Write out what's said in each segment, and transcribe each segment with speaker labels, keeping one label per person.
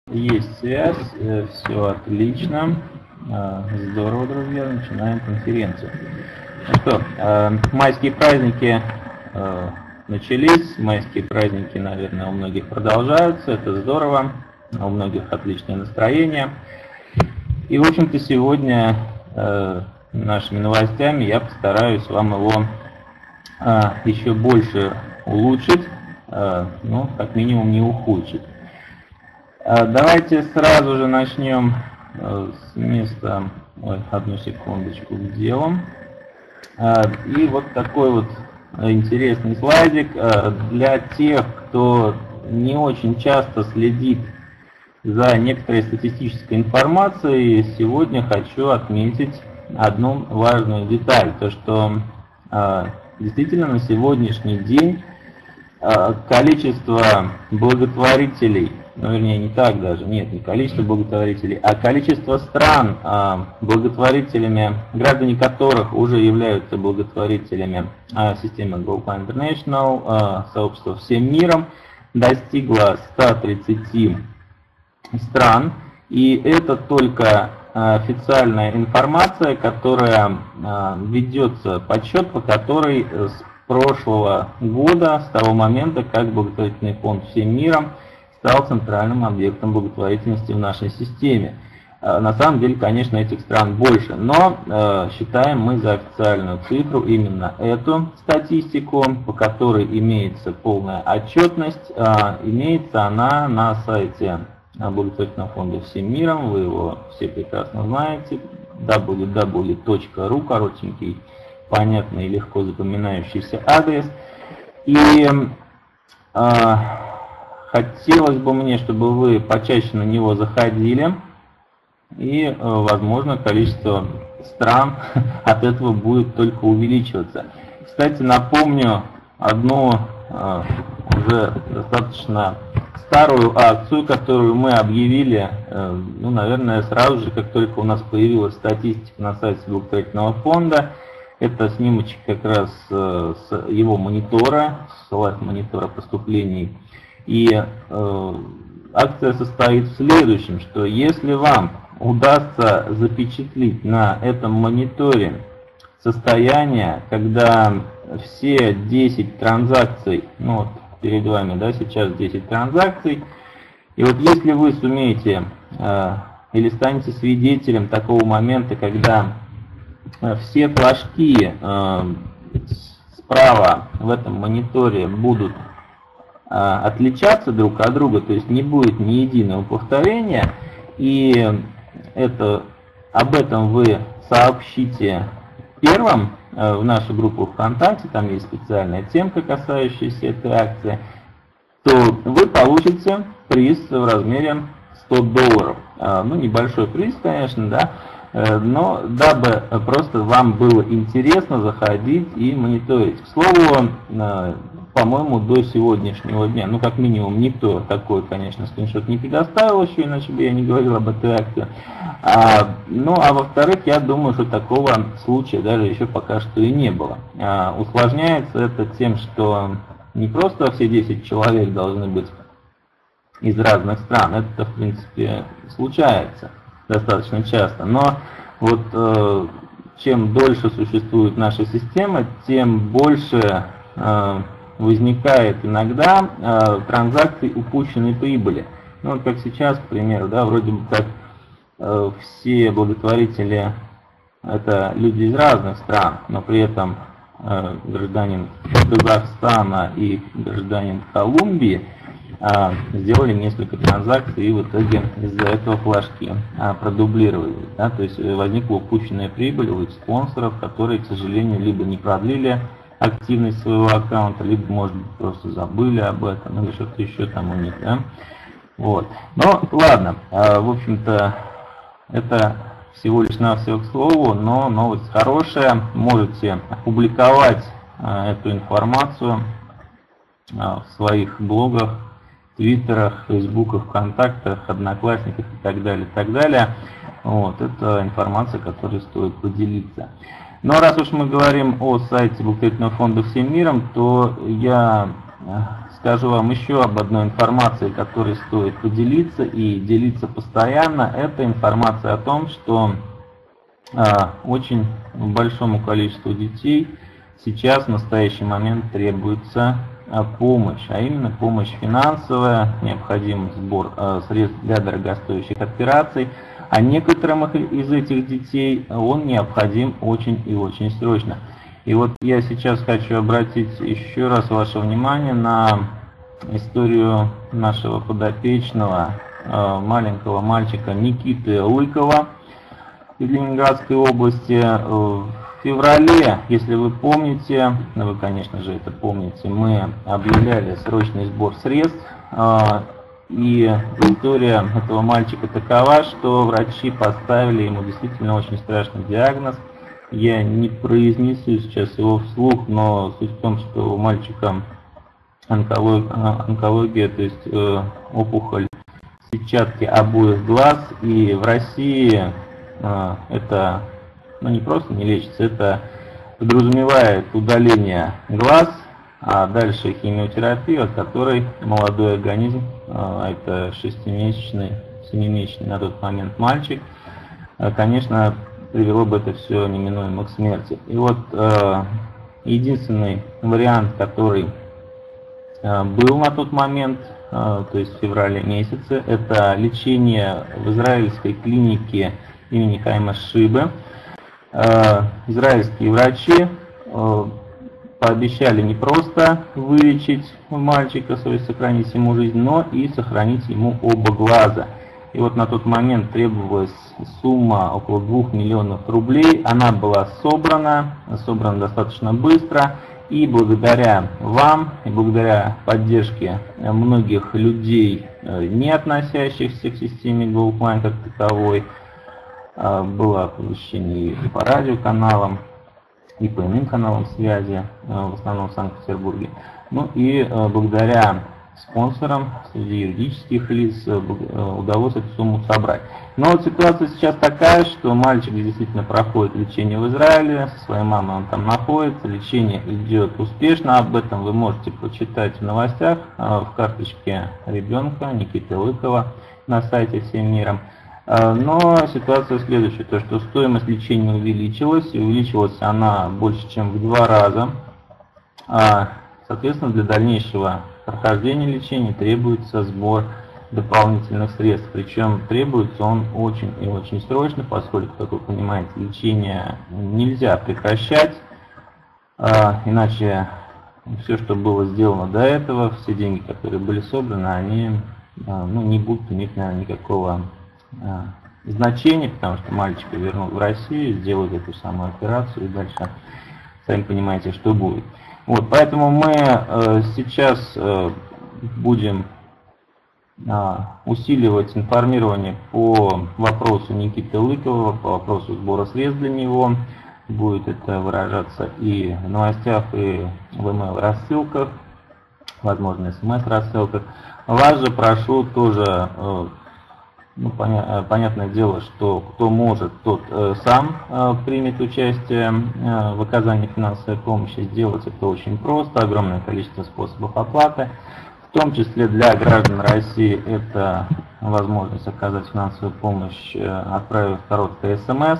Speaker 1: Есть связь, все отлично. Здорово, друзья, начинаем конференцию. Ну что, майские праздники начались, майские праздники, наверное, у многих продолжаются, это здорово, у многих отличное настроение. И, в общем-то, сегодня нашими новостями я постараюсь вам его еще больше улучшить, ну, как минимум не ухудшить. Давайте сразу же начнем с места, одну секундочку, сделаем. И вот такой вот интересный слайдик для тех, кто не очень часто следит за некоторой статистической информацией. Сегодня хочу отметить одну важную деталь, то что действительно на сегодняшний день количество благотворителей, ну, вернее, не так даже, нет, не количество благотворителей, а количество стран, благотворителями, граждане которых уже являются благотворителями системы GoFund International, сообщества всем миром, достигло 130 стран, и это только официальная информация, которая ведется подсчет, по которой с прошлого года, с того момента, как благотворительный фонд всем миром стал центральным объектом благотворительности в нашей системе. На самом деле, конечно, этих стран больше, но считаем мы за официальную цифру именно эту статистику, по которой имеется полная отчетность. Имеется она на сайте благотворительного фонда всем миром, вы его все прекрасно знаете, www.ru, коротенький, понятный и легко запоминающийся адрес. И хотелось бы мне, чтобы вы почаще на него заходили, и, возможно, количество стран от этого будет только увеличиваться. Кстати, напомню одну уже достаточно старую акцию, которую мы объявили, ну, наверное, сразу же, как только у нас появилась статистика на сайте благотворительного фонда. Это снимочек как раз с его монитора, с лайв-монитора поступлений. И акция состоит в следующем, что если вам удастся запечатлить на этом мониторе состояние, когда все 10 транзакций, ну вот перед вами, да, сейчас 10 транзакций, и вот если вы сумеете или станете свидетелем такого момента, когда все флажки справа в этом мониторе будут отличаться друг от друга, то есть не будет ни единого повторения, и об этом вы сообщите первым в нашу группу ВКонтакте, там есть специальная темка, касающаяся этой акции, то вы получите приз в размере $100. Ну, небольшой приз, конечно, да, но дабы просто вам было интересно заходить и мониторить. К слову, по-моему, до сегодняшнего дня, ну, как минимум, никто такой, конечно, скриншот не предоставил еще, иначе бы я не говорил об этой акции. Ну, а во-вторых, я думаю, что такого случая даже еще пока что и не было. Усложняется это тем, что не просто все 10 человек должны быть из разных стран, это, в принципе, случается достаточно часто, но вот чем дольше существует наша система, тем больше возникает иногда транзакций упущенной прибыли. Ну, вот как сейчас, к примеру, да, вроде бы как все благотворители это люди из разных стран, но при этом гражданин Казахстана и гражданин Колумбии сделали несколько транзакций и в итоге из-за этого флажки продублировали. Да? То есть возникла упущенная прибыль у их спонсоров, которые, к сожалению, либо не продлили активность своего аккаунта, либо, может быть, просто забыли об этом, или что-то еще там у них. Да? Вот. Но ладно, в общем-то, это всего лишь навсего к слову, но новость хорошая. Можете опубликовать эту информацию в своих блогах, твиттерах, фейсбуках, вконтактах, одноклассниках и так далее, и так далее. Вот, это информация, которой стоит поделиться. Но раз уж мы говорим о сайте благотворительного фонда всем миром, то я скажу вам еще об одной информации, которой стоит поделиться и делиться постоянно. Это информация о том, что очень большому количеству детей сейчас в настоящий момент требуется помощь, а именно помощь финансовая, необходим сбор средств для дорогостоящих операций, а некоторым из этих детей он необходим очень и очень срочно. И вот я сейчас хочу обратить еще раз ваше внимание на историю нашего подопечного, маленького мальчика Никиты Лыкова из Ленинградской области. В феврале, если вы помните, вы, конечно же, это помните, мы объявляли срочный сбор средств. И история этого мальчика такова, что врачи поставили ему действительно очень страшный диагноз. Я не произнесу сейчас его вслух, но суть в том, что у мальчика онкология, то есть опухоль сетчатки обоих глаз. И в России это не просто не лечится, это подразумевает удаление глаз, а дальше химиотерапию, от которой молодой организм, это 6-месячный, 7-месячный на тот момент мальчик, конечно, привело бы это все неминуемо к смерти. И вот единственный вариант, который был на тот момент, то есть в феврале месяце, это лечение в израильской клинике имени Хайма Шибы. Израильские врачи пообещали не просто вылечить мальчика, то есть сохранить ему жизнь, но и сохранить ему оба глаза. И вот на тот момент требовалась сумма около 2 миллионов рублей. Она была собрана достаточно быстро. И благодаря вам, и благодаря поддержке многих людей, не относящихся к системе Goldline как таковой, было оповещение и по радиоканалам, и по иным каналам связи, в основном в Санкт-Петербурге. Ну и благодаря спонсорам среди юридических лиц удалось эту сумму собрать. Но вот ситуация сейчас такая, что мальчик действительно проходит лечение в Израиле, со своей мамой он там находится, лечение идет успешно, об этом вы можете почитать в новостях, в карточке ребенка Никиты Лыкова на сайте «Всем миром». Но ситуация следующая, то что стоимость лечения увеличилась, и увеличилась она больше, чем в 2 раза. Соответственно, для дальнейшего прохождения лечения требуется сбор дополнительных средств. Причем требуется он очень и очень срочно, поскольку, как вы понимаете, лечение нельзя прекращать, иначе все, что было сделано до этого, все деньги, которые были собраны, они не будут иметь, наверное, никакого значения, потому что мальчика вернут в Россию, сделают эту самую операцию, и дальше, сами понимаете, что будет. Вот, поэтому мы сейчас будем усиливать информирование по вопросу Никиты Лыкова, по вопросу сбора средств для него. Будет это выражаться и в новостях, и в email-рассылках, возможно, смс-рассылках. Вас же прошу тоже, понятное дело, что кто может, тот сам примет участие в оказании финансовой помощи. Сделать это очень просто, огромное количество способов оплаты. В том числе для граждан России это возможность оказать финансовую помощь, отправив короткое СМС.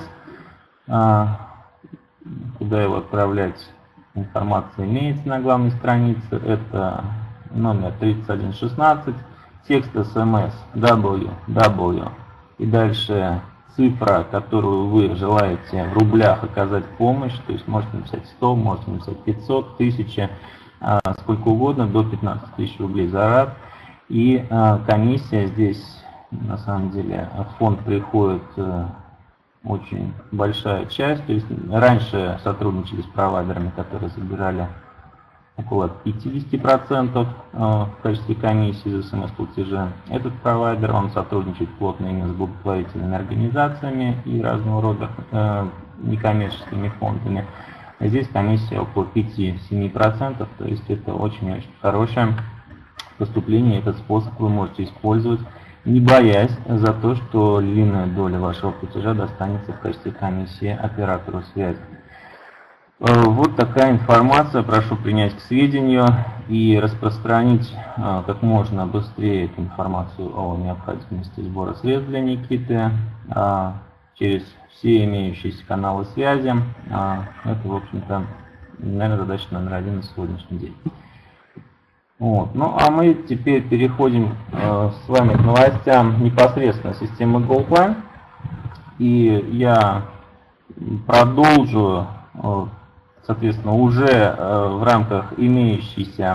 Speaker 1: Куда его отправлять, информация имеется на главной странице. Это номер 3116, текст СМС WW и дальше цифра, которую вы желаете в рублях оказать помощь. То есть можете написать 100, можете написать 500, 1000, сколько угодно, до 15 тысяч рублей за раз. И комиссия здесь, на самом деле, в фонд приходит очень большая часть. То есть раньше сотрудничали с провайдерами, которые собирали около 50% в качестве комиссии за СМС-платежи. Этот провайдер, он сотрудничает плотно именно с благотворительными организациями и разного рода некоммерческими фондами. Здесь комиссия около 5-7%, то есть это очень-очень хорошее поступление. Этот способ вы можете использовать, не боясь за то, что львиная доля вашего платежа достанется в качестве комиссии оператору связи. Вот такая информация, прошу принять к сведению. и распространить как можно быстрее эту информацию о необходимости сбора средств для Никиты через все имеющиеся каналы связи. Это, в общем-то, наверное, задача номер 1 на сегодняшний день. Вот. Ну, а мы теперь переходим с вами к новостям непосредственно системы GoldLine. И я продолжу, соответственно, уже в рамках имеющейся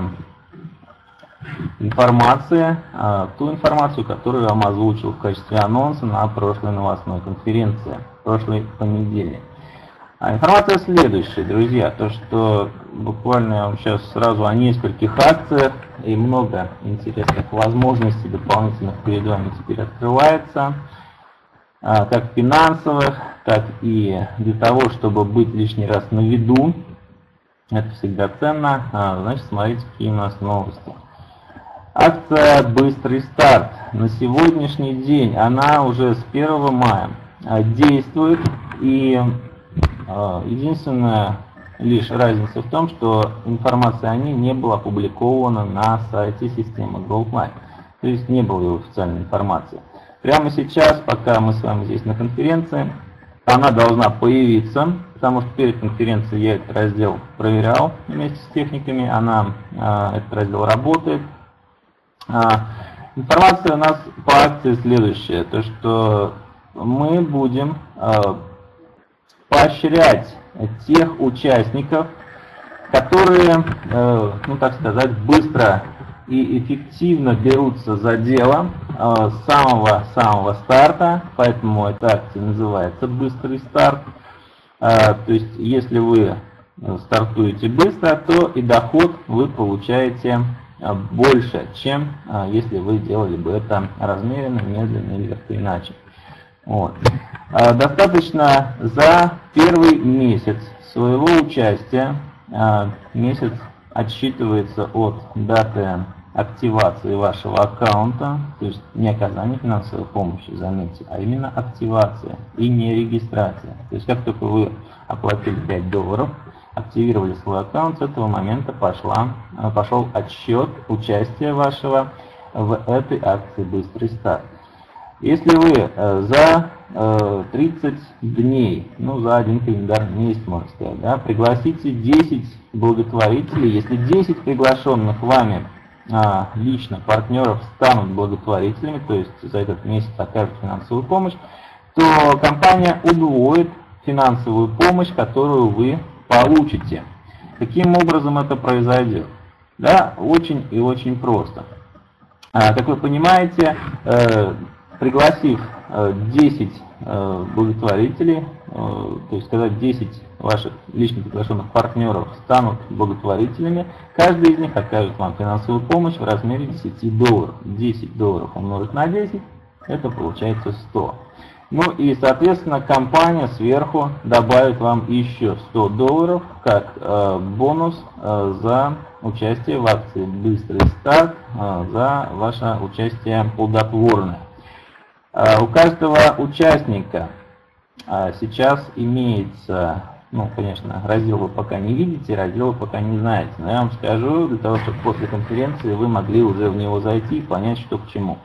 Speaker 1: информации, ту информацию, которую я вам озвучил в качестве анонса на прошлой новостной конференции, в прошлый понедельник. Информация следующая, друзья, то что буквально я вам сейчас сразу о нескольких акциях и много интересных возможностей дополнительных перед вами теперь открывается, как финансовых, так и для того, чтобы быть лишний раз на виду. Это всегда ценно. Значит, смотрите, какие у нас новости. Акция «Быстрый старт». На сегодняшний день она уже с 1 мая действует, и единственная лишь разница в том, что информация о ней не была опубликована на сайте системы GoldLine. То есть не было его официальной информации. Прямо сейчас, пока мы с вами здесь на конференции, она должна появиться, потому что перед конференцией я этот раздел проверял вместе с техниками, этот раздел работает. Информация у нас по акции следующая, то что мы будем поощрять тех участников, которые, ну так сказать, быстро и эффективно берутся за дело с самого старта, поэтому эта акция называется «Быстрый старт». То есть, если вы стартуете быстро, то и доход вы получаете больше, чем если вы делали бы это размеренно, медленно или как-то иначе. Вот. Достаточно за первый месяц своего участия, месяц отсчитывается от даты активации вашего аккаунта, то есть не оказание финансовой помощи, заметьте, а именно активация и не регистрация. То есть как только вы оплатили $5, активировали свой аккаунт, с этого момента пошел отсчет участия вашего в этой акции «Быстрый старт». Если вы за 30 дней, ну за один календарный месяц, можно сказать, да, пригласите 10 благотворителей, если 10 приглашенных вами лично партнеров станут благотворителями, то есть за этот месяц окажут финансовую помощь, то компания удвоит финансовую помощь, которую вы получите. Каким образом это произойдет? Да, очень и очень просто. Как вы понимаете, пригласив 10 благотворителей, то есть сказать 10 ваших лично приглашенных партнеров станут благотворителями, каждый из них окажет вам финансовую помощь в размере $10. $10 умножить на 10, это получается 100. Ну и, соответственно, компания сверху добавит вам еще $100 как бонус за участие в акции «Быстрый старт», за ваше участие плодотворное. У каждого участника сейчас имеется, ну, конечно, раздел вы пока не видите, раздел вы пока не знаете, но я вам скажу, для того, чтобы после конференции вы могли уже в него зайти и понять, что к чему.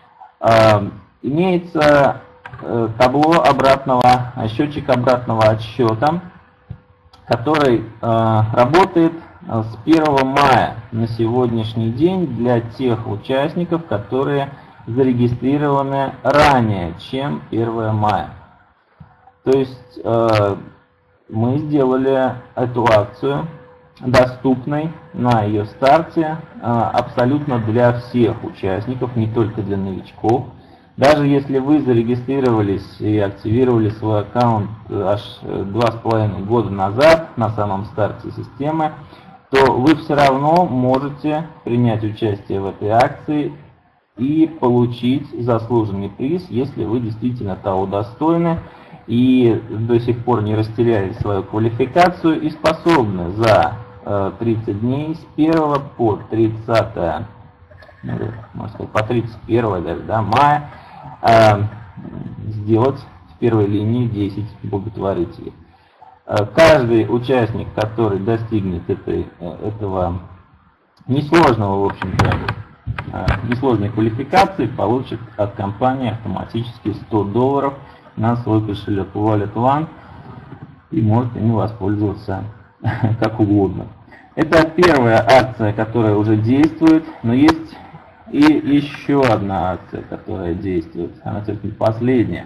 Speaker 1: Имеется табло счетчик обратного отсчета, который работает с 1 мая на сегодняшний день для тех участников, которые зарегистрированы ранее, чем 1 мая. То есть мы сделали эту акцию доступной на ее старте абсолютно для всех участников, не только для новичков. Даже если вы зарегистрировались и активировали свой аккаунт аж 2,5 года назад на самом старте системы, то вы все равно можете принять участие в этой акции и получить заслуженный приз, если вы действительно того достойны и до сих пор не растеряли свою квалификацию и способны за 30 дней с 1 по 30, можно сказать, по 31 даже, да, мая сделать в первой линии 10 благотворителей. Каждый участник, который достигнет несложного, в общем-то, несложной квалификации получит от компании автоматически $100 на свой кошелек Wallet One и может ими воспользоваться как угодно. Это первая акция, которая уже действует, но есть и еще одна акция, которая действует. Она, кстати, не последняя.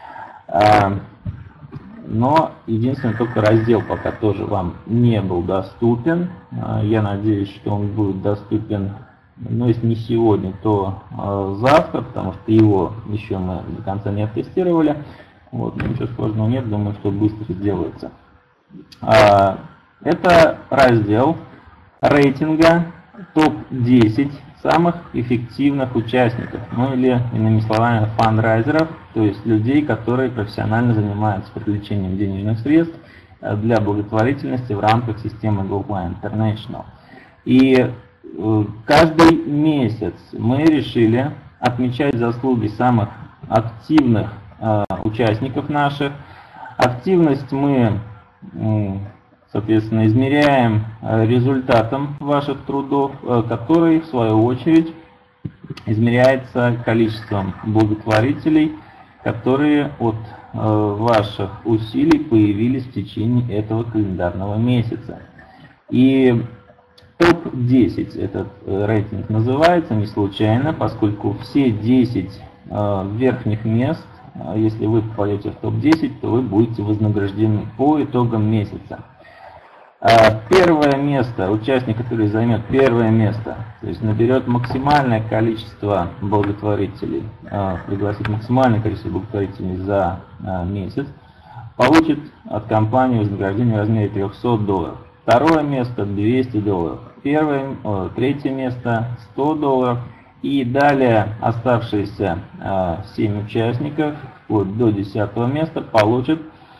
Speaker 1: Но единственное, только раздел пока тоже вам не был доступен. Я надеюсь, что он будет доступен, ну, если не сегодня, то завтра, потому что его еще мы до конца не оттестировали. Вот, но ничего сложного нет, думаю, что быстро сделается. Это раздел рейтинга топ-10 самых эффективных участников, ну или, иными словами, фандрайзеров, то есть людей, которые профессионально занимаются привлечением денежных средств для благотворительности в рамках системы GoFly International. И каждый месяц мы решили отмечать заслуги самых активных участников наших. Активность мы, соответственно, измеряем результатом ваших трудов, который, в свою очередь, измеряется количеством благотворителей, которые от ваших усилий появились в течение этого календарного месяца. И топ-10 этот рейтинг называется не случайно, поскольку все 10 верхних мест, если вы попадете в топ-10, то вы будете вознаграждены по итогам месяца. Первое место, участник, который займет первое место, то есть наберет максимальное количество благотворителей, пригласит максимальное количество благотворителей за месяц, получит от компании вознаграждение в размере $300. Второе место $200. Третье место $100. И далее оставшиеся 7 участников вплоть до 10 места получат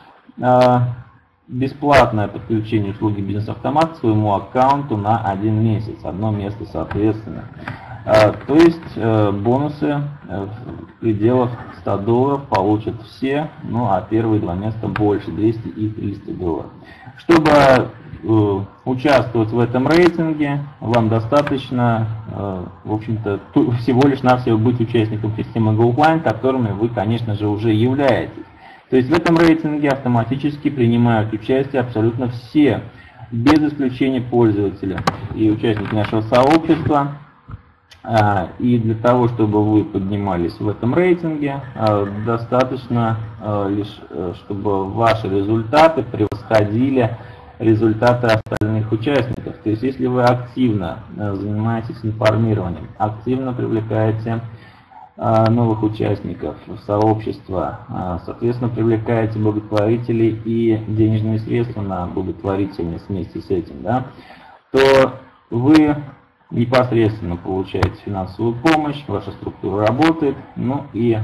Speaker 1: бесплатное подключение услуги бизнес-автомат к своему аккаунту на 1 месяц, одно место соответственно. То есть бонусы в пределах $100 получат все, ну а первые 2 места больше, $200 и $300. Чтобы участвовать в этом рейтинге, вам достаточно, в общем-то, всего лишь навсего быть участником системы GoFly, которыми вы, конечно же, уже являетесь. То есть в этом рейтинге автоматически принимают участие абсолютно все, без исключения пользователи и участники нашего сообщества. И для того, чтобы вы поднимались в этом рейтинге, достаточно лишь, чтобы ваши результаты превосходили результаты остальных участников. То есть если вы активно занимаетесь информированием, активно привлекаете новых участников в сообщество, соответственно, привлекаете благотворителей и денежные средства на благотворительность вместе с этим, да, то вы непосредственно получаете финансовую помощь, ваша структура работает, ну и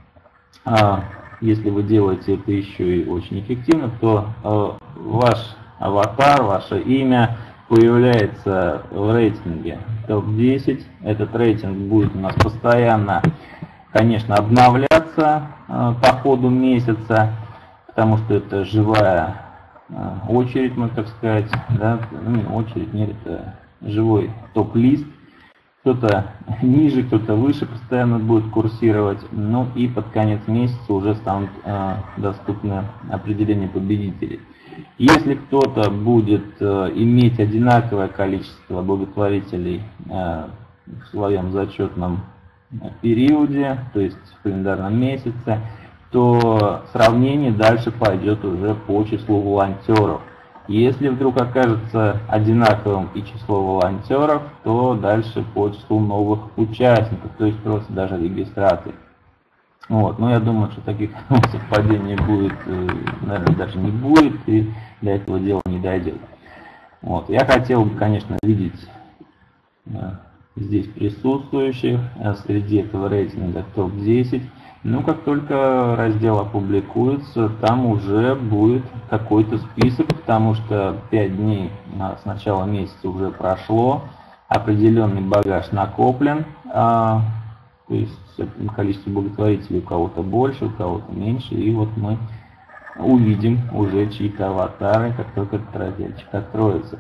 Speaker 1: если вы делаете это еще и очень эффективно, то ваш аватар, ваше имя появляется в рейтинге топ-10. Этот рейтинг будет у нас постоянно, конечно, обновляться по ходу месяца, потому что это живая очередь, можно так сказать, да? Ну, не очередь, нет, это живой топ-лист. Кто-то ниже, кто-то выше постоянно будет курсировать. Ну и под конец месяца уже станут доступны определения победителей. Если кто-то будет иметь одинаковое количество благотворителей в своем зачетном периоде, то есть в календарном месяце, то сравнение дальше пойдет уже по числу волонтеров. Если вдруг окажется одинаковым и число волонтеров, то дальше по числу новых участников, то есть просто даже регистрации. Вот. Но я думаю, что таких совпадений будет, наверное, даже не будет, и до этого дела не дойдет. Вот. Я хотел бы, конечно, видеть здесь присутствующих среди этого рейтинга топ-10. Но как только раздел опубликуется, там уже будет какой-то список, потому что 5 дней с начала месяца уже прошло, определенный багаж накоплен. То есть количество благотворителей у кого-то больше, у кого-то меньше. И вот мы увидим уже чьи-то аватары, как только этот разделчик откроется.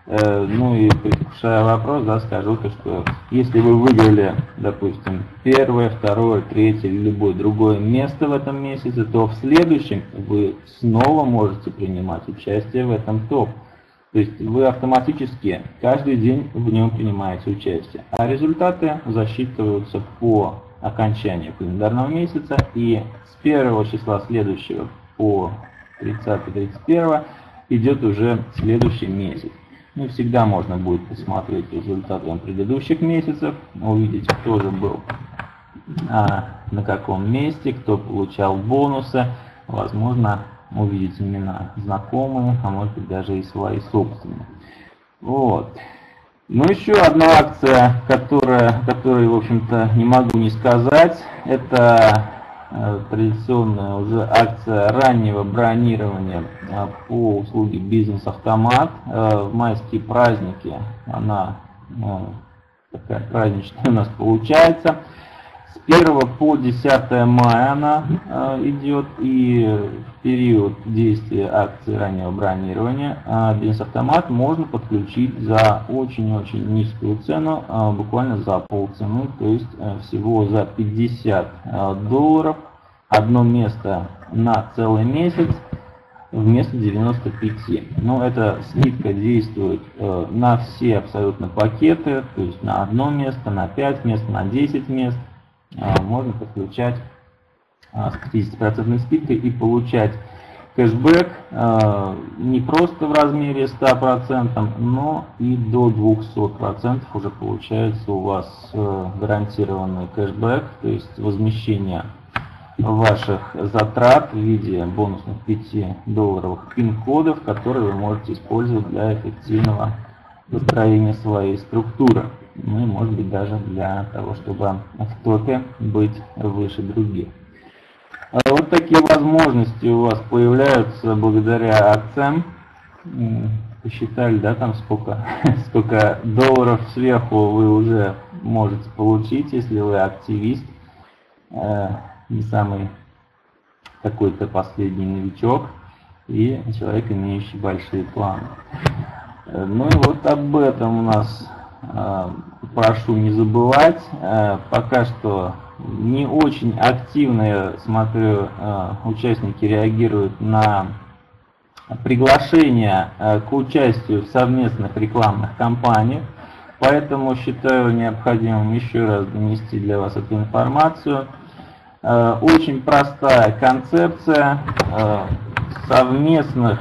Speaker 1: Ну и предвкушая вопрос, да, скажу то, что если вы выиграли, допустим, первое, второе, третье или любое другое место в этом месяце, то в следующем вы снова можете принимать участие в этом топ. То есть вы автоматически каждый день в нем принимаете участие. А результаты засчитываются по окончанию календарного месяца, и с первого числа следующего по 30-31 идет уже следующий месяц. Ну, всегда можно будет посмотреть результаты предыдущих месяцев, увидеть, кто же был на каком месте, кто получал бонусы, возможно, увидеть имена знакомые, а может быть даже и свои собственные. Вот. Ну, еще одна акция, которой, в общем-то, не могу не сказать, это традиционная уже акция раннего бронирования по услуге «Бизнес-автомат». В майские праздники она такая праздничная у нас получается. С 1 по 10 мая она идет, и в период действия акции раннего бронирования «Бизнес-автомат» можно подключить за очень-очень низкую цену, буквально за полцены, то есть всего за $50 одно место на целый месяц вместо 95. Но эта скидка действует на все абсолютно пакеты, то есть на одно место, на 5 мест, на 10 мест. Можно подключать с 50% скидкой и получать кэшбэк не просто в размере 100%, но и до 200% уже получается у вас гарантированный кэшбэк, то есть возмещение ваших затрат в виде бонусных $5 пин-кодов, которые вы можете использовать для эффективного построения своей структуры. Ну и может быть даже для того, чтобы в топе быть выше других. Вот такие возможности у вас появляются благодаря акциям. Посчитали, да, там сколько долларов сверху вы уже можете получить, если вы активист, не самый какой-то последний новичок и человек, имеющий большие планы. Ну и вот об этом у нас прошу не забывать. Пока что не очень активно, я смотрю, участники реагируют на приглашение к участию в совместных рекламных кампаниях, поэтому считаю необходимым еще раз донести для вас эту информацию. Очень простая концепция совместного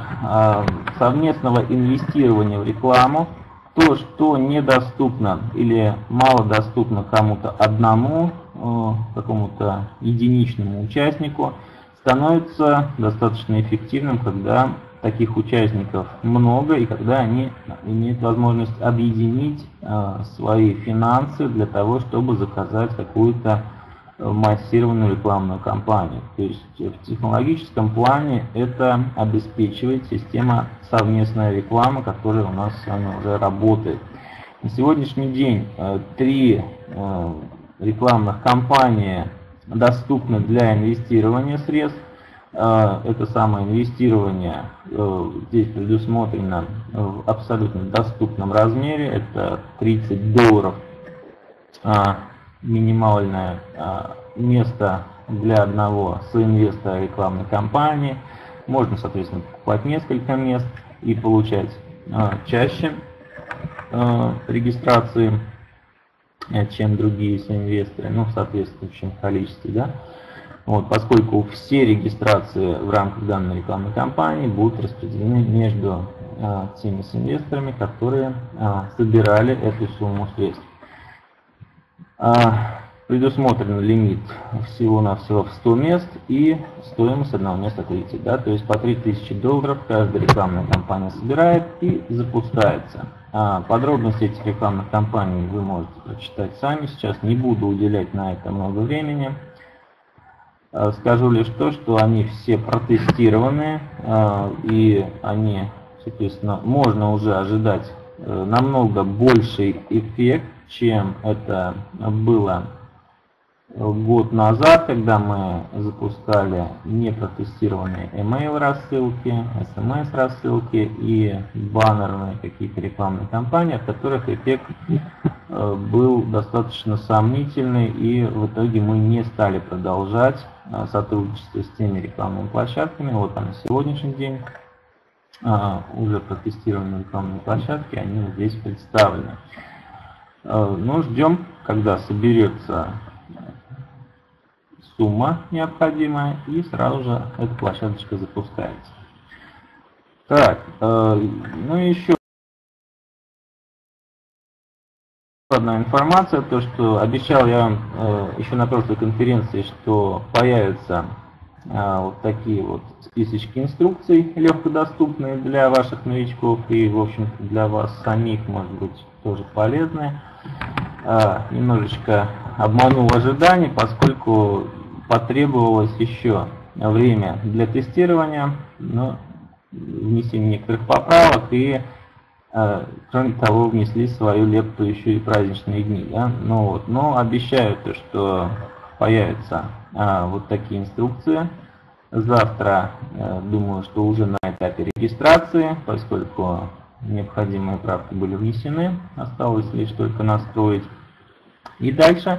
Speaker 1: инвестирования в рекламу. То, что недоступно или мало доступно кому-то одному, какому-то единичному участнику, становится достаточно эффективным, когда таких участников много и когда они имеют возможность объединить свои финансы для того, чтобы заказать какую-то массированную рекламную кампанию. То есть в технологическом плане это обеспечивает система совместная реклама, которая у нас с вами уже работает. На сегодняшний день 3 рекламных кампании доступны для инвестирования средств. Это самое инвестирование здесь предусмотрено в абсолютно доступном размере. Это $30 минимальное место для одного соинвестора рекламной кампании. Можно, соответственно, покупать несколько мест и получать чаще регистрации, чем другие соинвесторы, ну, в соответствующем количестве, да. Вот, поскольку все регистрации в рамках данной рекламной кампании будут распределены между теми соинвесторами, которые собирали эту сумму средств. Предусмотрен лимит всего-навсего в 100 мест и стоимость одного места 30, да, то есть по $3000 каждая рекламная кампания собирает и запускается. Подробности этих рекламных кампаний вы можете прочитать сами, сейчас не буду уделять на это много времени. Скажу лишь то, что они все протестированы и они, соответственно, можно уже ожидать намного больший эффект, чем это было год назад, когда мы запускали непротестированные email рассылки, SMS рассылки и баннерные какие-то рекламные кампании, от которых эффект был достаточно сомнительный, и в итоге мы не стали продолжать сотрудничество с теми рекламными площадками. Вот на сегодняшний день уже протестированные рекламные площадки, они здесь представлены. Ну, ждем, когда соберется сумма необходимая, и сразу же эта площадочка запускается. Так, ну и еще одна информация, то что обещал я вам еще на прошлой конференции, что появятся вот такие вот списочки инструкций, легкодоступные для ваших новичков и, в общем-то, для вас самих, может быть, тоже полезные. Немножечко обманул ожидания, поскольку потребовалось еще время для тестирования, но внесение некоторых поправок, и кроме того внесли свою лепту еще и праздничные дни. Да? Но обещаю то, что появятся вот такие инструкции. Завтра, думаю, что уже на этапе регистрации, поскольку необходимые правки были внесены, осталось лишь только настроить. И дальше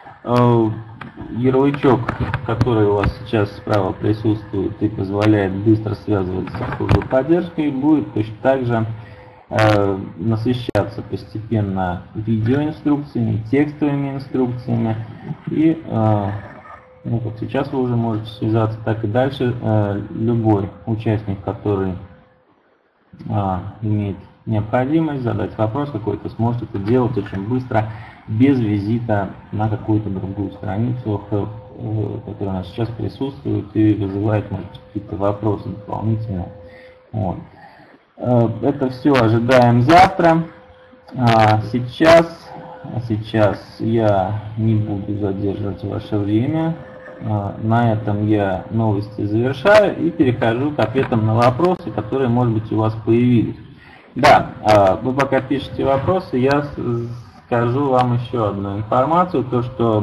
Speaker 1: ярлычок, который у вас сейчас справа присутствует и позволяет быстро связываться с службой поддержки, будет точно так же насыщаться постепенно видеоинструкциями, текстовыми инструкциями. И ну, как сейчас вы уже можете связаться, так и дальше любой участник, который имеет необходимость задать вопрос какой-то, сможет это делать очень быстро, без визита на какую-то другую страницу, которая у нас сейчас присутствует и вызывает, может быть, какие-то вопросы дополнительные. Вот. Это все ожидаем завтра. Сейчас я не буду задерживать ваше время. На этом я новости завершаю и перехожу к ответам на вопросы, которые, может быть, у вас появились. Да, вы пока пишете вопросы, я скажу вам еще одну информацию, то что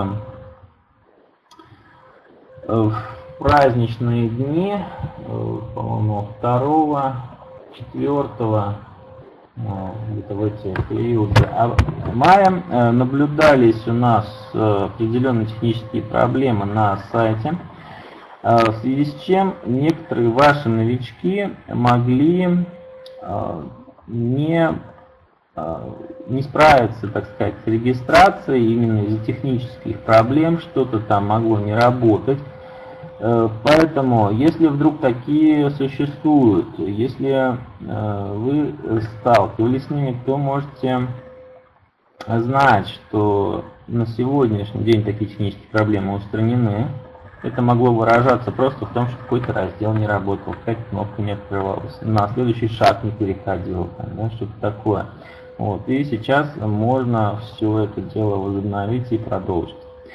Speaker 1: в праздничные дни, по-моему, 2, 4, где-то в эти периоды мая наблюдались у нас определенные технические проблемы на сайте, в связи с чем некоторые ваши новички могли не справиться, так сказать, с регистрацией именно из-за технических проблем, что-то там могло не работать. Поэтому, если вдруг такие существуют, если вы сталкивались с ними, то можете знать, что на сегодняшний день такие технические проблемы устранены. Это могло выражаться просто в том, что какой-то раздел не работал, какая-то кнопка не открывалась, на следующий шаг не переходил, да, что-то такое. Вот. И сейчас можно все это дело возобновить и продолжить.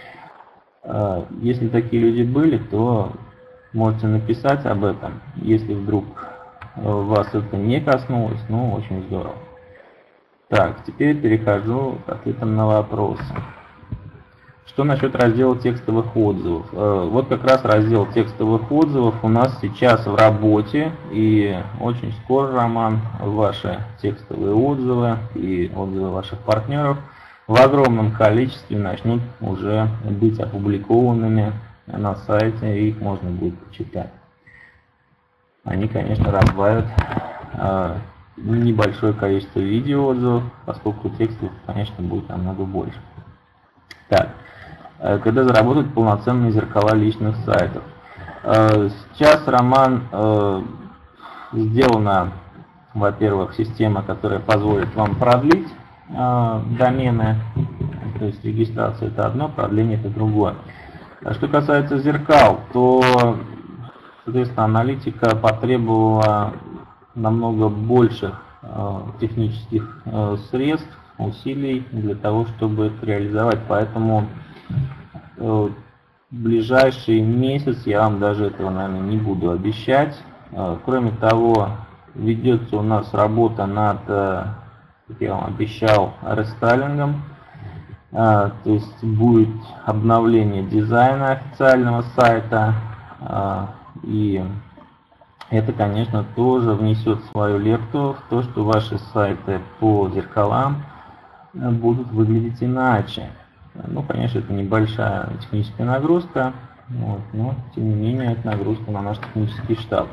Speaker 1: Если такие люди были, то можете написать об этом. Если вдруг вас это не коснулось, ну, очень здорово. Так, теперь перехожу к ответам на вопросы. Что насчет раздела текстовых отзывов? Вот как раз раздел текстовых отзывов у нас сейчас в работе, и очень скоро, Роман, ваши текстовые отзывы и отзывы ваших партнеров в огромном количестве начнут уже быть опубликованными на сайте, и их можно будет почитать. Они, конечно, разбавят небольшое количество видеоотзывов, поскольку текстов, конечно, будет намного больше. Так, когда заработают полноценные зеркала личных сайтов? Сейчас, Роман, сделана, во-первых, система, которая позволит вам продлить домены, то есть регистрация это одно, продление это другое. А что касается зеркал, то, соответственно, аналитика потребовала намного больших технических средств, усилий для того, чтобы это реализовать. Поэтому в ближайший месяц я вам даже этого, наверное, не буду обещать. Кроме того, ведется у нас работа над, как я вам обещал, рестайлингом То есть будет обновление дизайна официального сайта, и это, конечно, тоже внесет свою лепту в то, что ваши сайты по зеркалам будут выглядеть иначе. Ну, конечно, это небольшая техническая нагрузка, вот, но тем не менее это нагрузка на наш технический штаб.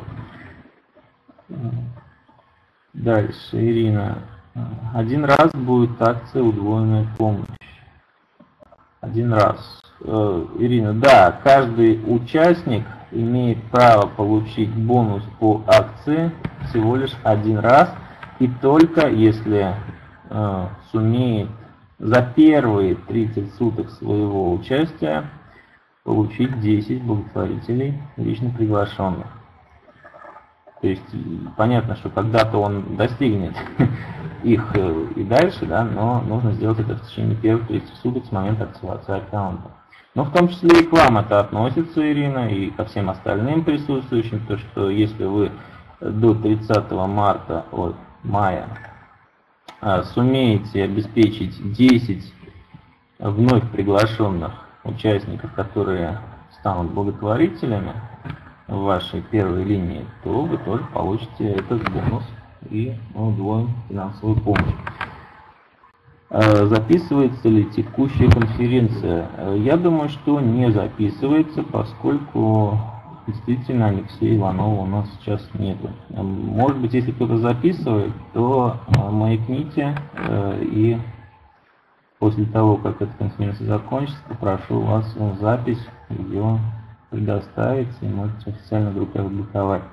Speaker 1: Дальше, Ирина. Один раз будет акция «Удвоенная помощь». Один раз. Ирина, да, каждый участник имеет право получить бонус по акции всего лишь один раз, и только если сумеет за первые 30 суток своего участия получить 10 благотворителей лично приглашенных. То есть понятно, что когда-то он достигнет их и дальше, да, но нужно сделать это в течение первых 30 суток с момента активации аккаунта. Но в том числе и к вам это относится, Ирина, и ко всем остальным присутствующим, то что если вы до 30 мая сумеете обеспечить 10 вновь приглашенных участников, которые станут благотворителями в вашей первой линии, то вы тоже получите этот бонус и удвоим финансовую помощь. Записывается ли текущая конференция? Я думаю, что не записывается, поскольку действительно Алексея Иванова у нас сейчас нету. Может быть, если кто-то записывает, то маякните, и после того, как эта конференция закончится, попрошу вас запись, ее предоставить, и можете официально вдруг опубликовать.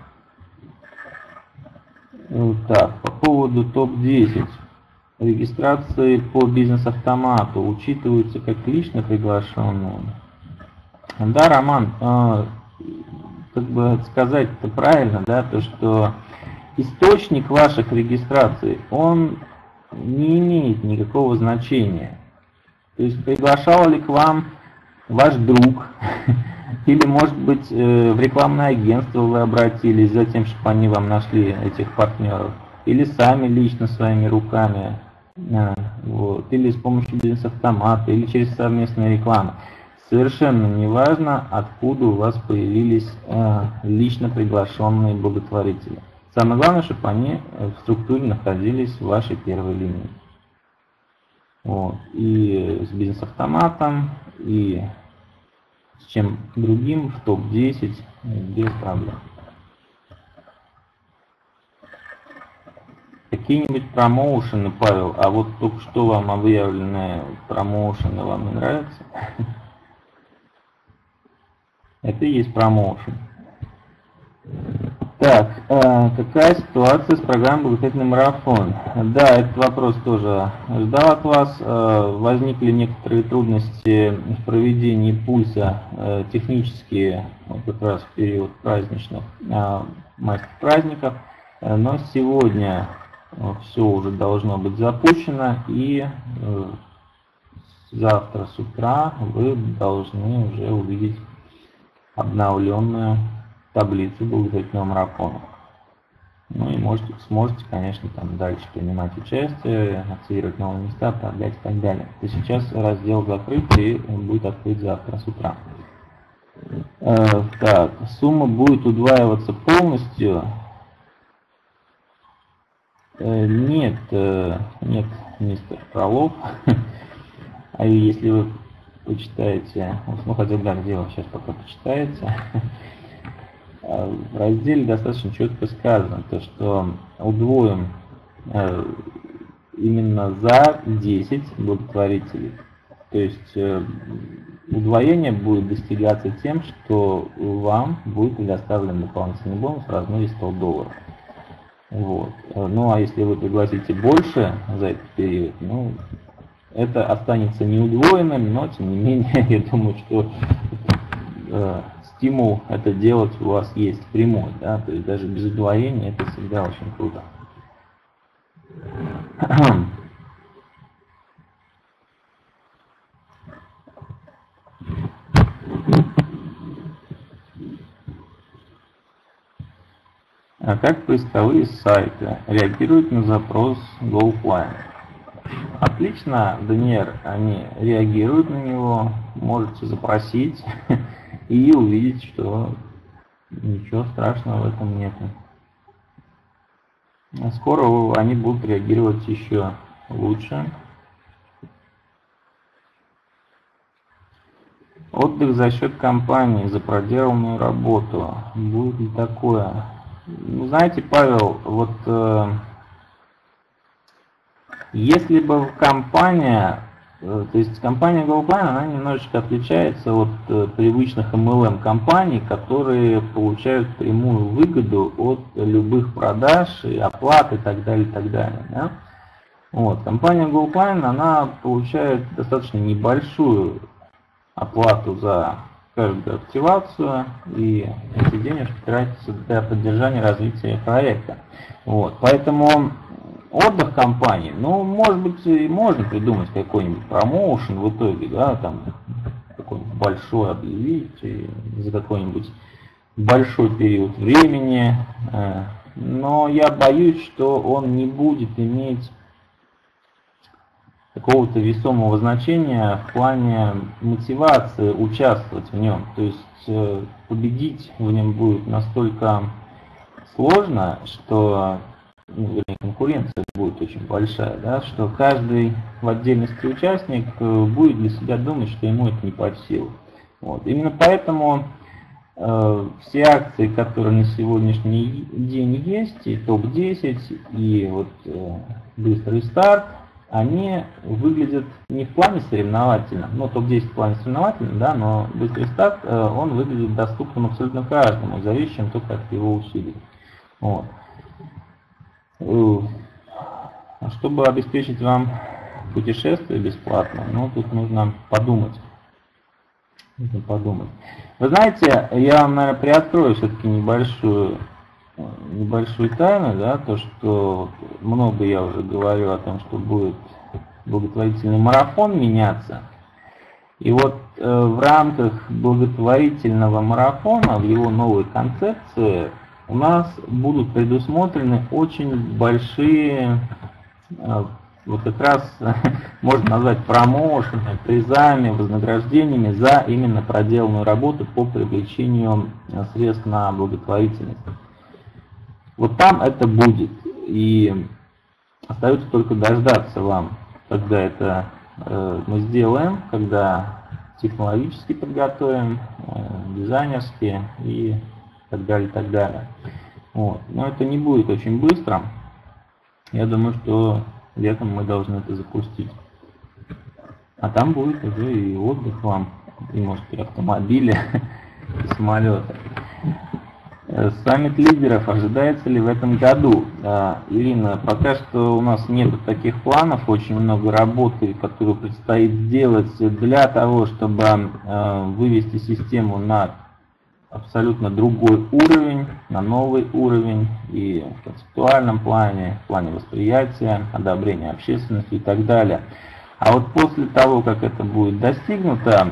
Speaker 1: Так, по поводу топ-10. Регистрации по бизнес-автомату учитываются как лично приглашенные. Да, Роман, как бы сказать-то правильно, да, то что источник ваших регистраций, он не имеет никакого значения. То есть приглашал ли к вам ваш друг, или, может быть, в рекламное агентство вы обратились за тем, чтобы они вам нашли этих партнеров, или сами лично своими руками, вот, или с помощью бизнес-автомата, или через совместную рекламу. Совершенно не важно, откуда у вас появились лично приглашенные благотворители. Самое главное, чтобы они в структуре находились в вашей первой линии. Вот. И с бизнес-автоматом, и с чем другим в топ-10 без проблем. Какие-нибудь промоушены, Павел, а вот только что вам объявленные промоушены вам не нравятся? Это и есть промоушен. Так, какая ситуация с программой «Благотворительный марафон»? Да, этот вопрос тоже ждал от вас. Возникли некоторые трудности в проведении пульса технические, как раз в период праздничных майских праздников. Но сегодня все уже должно быть запущено, и завтра с утра вы должны уже увидеть обновленную таблицу благотворительного марафона. Ну и сможете, конечно, там дальше принимать участие, активировать новые места, продлять и так далее. То сейчас раздел закрыт и будет открыт завтра с утра. Так, сумма будет удваиваться полностью. Нет, нет, мистер Фролов. А если вы почитаете, ну хотя бы так дело, сейчас пока почитаете, в разделе достаточно четко сказано, то, что удвоим именно за 10 благотворителей. То есть удвоение будет достигаться тем, что вам будет предоставлен дополнительный бонус в размере $100. Вот. Ну а если вы пригласите больше за этот период, ну, это останется не удвоенным, но тем не менее, я думаю, что стимул это делать у вас есть прямой, да, то есть даже без удвоения это всегда очень круто. А как поисковые сайты реагируют на запрос GoFlying? Отлично, ДНР, они реагируют на него, можете запросить и увидеть, что ничего страшного в этом нет. Скоро они будут реагировать еще лучше. Отдых за счет компании за проделанную работу. Будет ли такое? Ну, знаете, Павел, вот если бы компания, то есть компания GoPlan, она немножечко отличается от привычных MLM компаний, которые получают прямую выгоду от любых продаж и оплат и так далее, и так далее. Да? Вот. Компания GoPlan, она получает достаточно небольшую оплату за каждую активацию, и эти денежки тратятся для поддержания развития проекта. Вот. Поэтому отдых компании, ну, может быть, и можно придумать какой-нибудь промоушен в итоге, да, там какой-нибудь большой объявить за какой-нибудь большой период времени, но я боюсь, что он не будет иметь какого-то весомого значения в плане мотивации участвовать в нем. То есть победить в нем будет настолько сложно, что конкуренция будет очень большая, да, что каждый в отдельности участник будет для себя думать, что ему это не под силу. Вот. Именно поэтому все акции, которые на сегодняшний день есть, и топ-10, и вот быстрый старт, они выглядят не в плане соревновательном, ну топ-10 в плане соревновательном, да, но быстрый старт, он выглядит доступным абсолютно каждому, зависящим только от его усилий. Вот. Чтобы обеспечить вам путешествие бесплатно, ну тут нужно подумать. Вы знаете, я вам, наверное, приоткрою все-таки небольшую тайну, да, то, что много я уже говорю о том, что будет благотворительный марафон меняться. И вот в рамках благотворительного марафона, в его новой концепции, у нас будут предусмотрены очень большие, вот как раз можно назвать промоушены, призами, вознаграждениями за именно проделанную работу по привлечению средств на благотворительность. Вот там это будет, и остается только дождаться вам, когда это мы сделаем, когда технологически подготовим, дизайнерски и так далее, так далее. Вот. Но это не будет очень быстро. Я думаю, что летом мы должны это запустить. А там будет уже и отдых вам, и может и автомобили, и самолеты. Саммит лидеров ожидается ли в этом году? Ирина, пока что у нас нет таких планов, очень много работы, которую предстоит сделать для того, чтобы вывести систему на абсолютно другой уровень, на новый уровень и в концептуальном плане, в плане восприятия, одобрения общественности и так далее. А вот после того, как это будет достигнуто,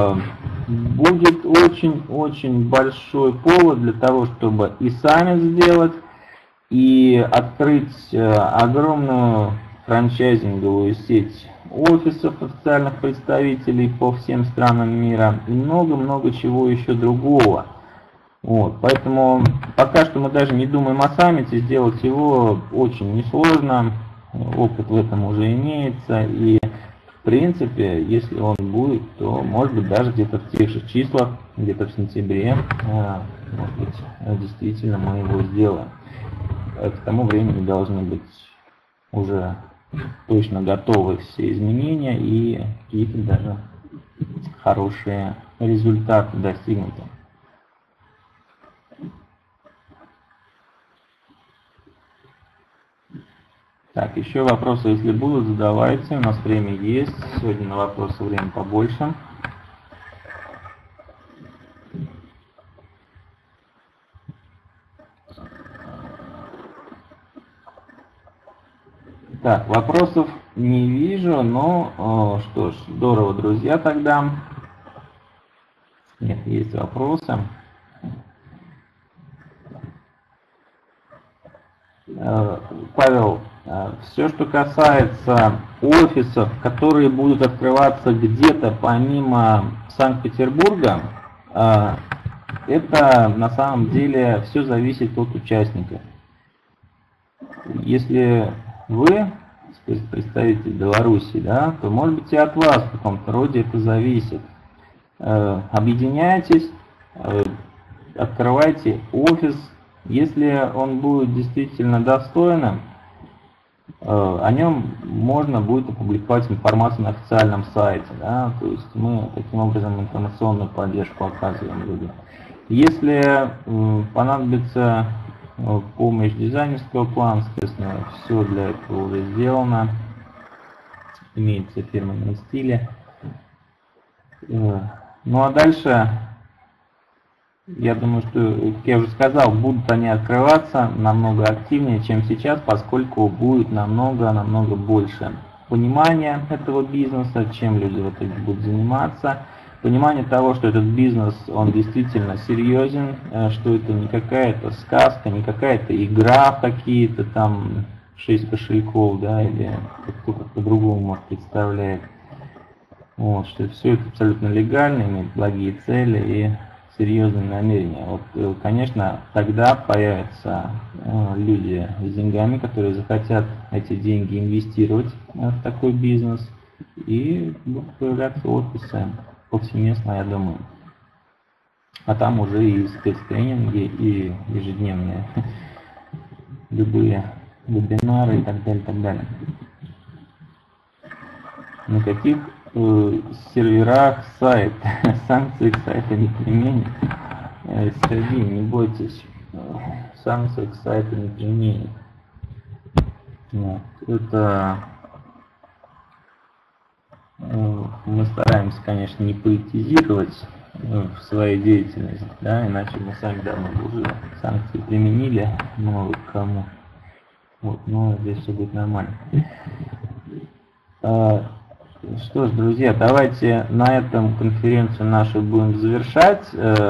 Speaker 1: будет очень-очень большой повод для того, чтобы и саммит сделать, и открыть огромную франчайзинговую сеть офисов официальных представителей по всем странам мира и много-много чего еще другого. Вот, поэтому пока что мы даже не думаем о саммите, сделать его очень несложно, опыт в этом уже имеется, и в принципе, если он будет, то может быть даже где-то в тех же числах, где-то в сентябре, может быть, действительно мы его сделаем. К тому времени должны быть уже точно готовы все изменения и какие-то даже хорошие результаты достигнуты. Так, еще вопросы, если будут, задавайте. У нас время есть. Сегодня на вопросы время побольше. Так, вопросов не вижу, но что ж, здорово, друзья, тогда. Нет, есть вопросы. Павел, Все, что касается офисов, которые будут открываться где-то помимо Санкт-Петербурга, это на самом деле все зависит от участников. Если вы представитель Беларуси, да, то может быть и от вас в каком-то роде это зависит. Объединяйтесь, открывайте офис. Если он будет действительно достойным, о нем можно будет опубликовать информацию на официальном сайте. Да? То есть мы таким образом информационную поддержку оказываем людям. Если понадобится помощь дизайнерского плана, соответственно, все для этого уже сделано. Имеются фирменные стили. Ну а дальше, я думаю, что, как я уже сказал, будут они открываться намного активнее, чем сейчас, поскольку будет намного больше понимания этого бизнеса, чем люди в итоге будут заниматься. Понимание того, что этот бизнес, он действительно серьезен, что это не какая-то сказка, не какая-то игра какие-то там 6 кошельков, да, или кто-то по-другому может представляет. Вот, что все это абсолютно легально, имеет благие цели и серьезные намерения. Вот, конечно, тогда появятся люди с деньгами, которые захотят эти деньги инвестировать в такой бизнес, и будут появляться офисы повсеместно, я думаю. А там уже и спецтренинги, и ежедневные любые вебинары и так далее, так далее. На каких серверах сайт? Санкции к сайту не применят. Сергей, не бойтесь, санкции к сайту не применят. Вот. Это мы стараемся, конечно, не политизировать в своей деятельности, да, иначе мы сами давно уже санкции применили много к кому. Вот, но здесь все будет нормально. Что ж, друзья, давайте на этом конференцию нашу будем завершать,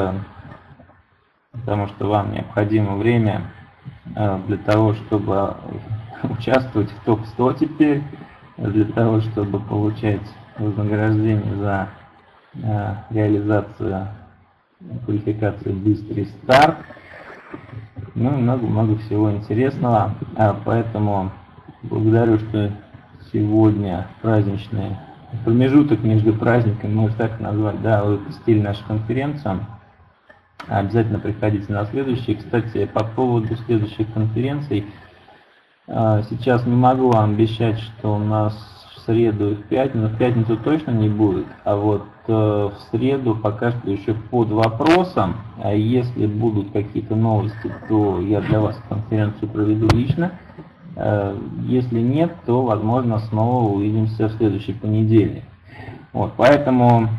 Speaker 1: потому что вам необходимо время для того, чтобы участвовать в топ-100 теперь, для того, чтобы получать вознаграждение за реализацию квалификации «Быстрый старт». Ну и много всего интересного. Поэтому благодарю, что сегодня праздничный промежуток между праздниками, можно так назвать, да, вы посетили нашу конференцию. Обязательно приходите на следующие. Кстати, по поводу следующих конференций, сейчас не могу вам обещать, что у нас в среду и в пятницу точно не будет, а вот в среду пока что еще под вопросом. А если будут какие-то новости, то я для вас конференцию проведу лично. Если нет, то, возможно, снова увидимся в следующий понедельник. Вот, поэтому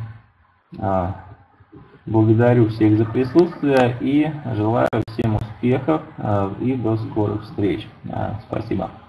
Speaker 1: благодарю всех за присутствие и желаю всем успехов и до скорых встреч. Спасибо.